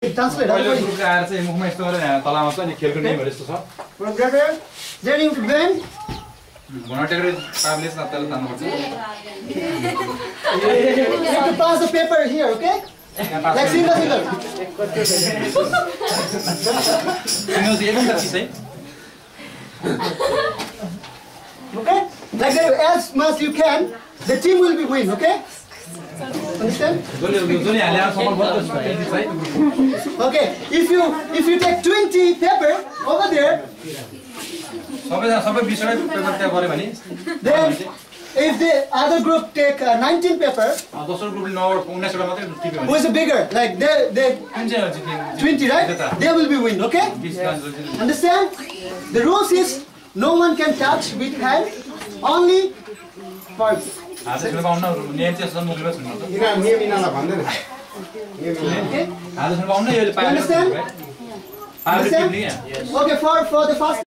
Translate. पहिलो ग्रुपले आएर चाहिँ मुखमा यस्तो गरेर यहाँ तलामा चाहिँ अनि खेलको नियमहरू यस्तो छ Brother, then you bend. घुँडा टेकेर पाबले त्यसलाई तान्नुपर्छ You have to pass the paper here, okay? Like single. तिम्रो चाहिँ एकदम त चिसै Okay? Like that, as much you can, the team will be win, okay? Understand? जसले हाले सफल भयो त्यति चाहिँ Okay, if you take 20 paper over there, सबै विषयलाई पेपर त्यहाँ गऱ्यो भने then if the other group take 19 paper, दोस्रो ग्रुपले 19वटा मात्रै टिप्यो who is bigger? Like they कुन चाहिँ जित्ने 20, right? They will be win, okay? 20 run Understand? The rules is no one can touch with hand, only first. हात छुन pound नियम चाहिँ यसो मुखले छुन्न त यिनीहरू नियम यिनीहरूलाई भन्दैन Okay? हात छुन पाउन यो पाएर Understand? पाएर टिप्ने Understand? Okay, for the first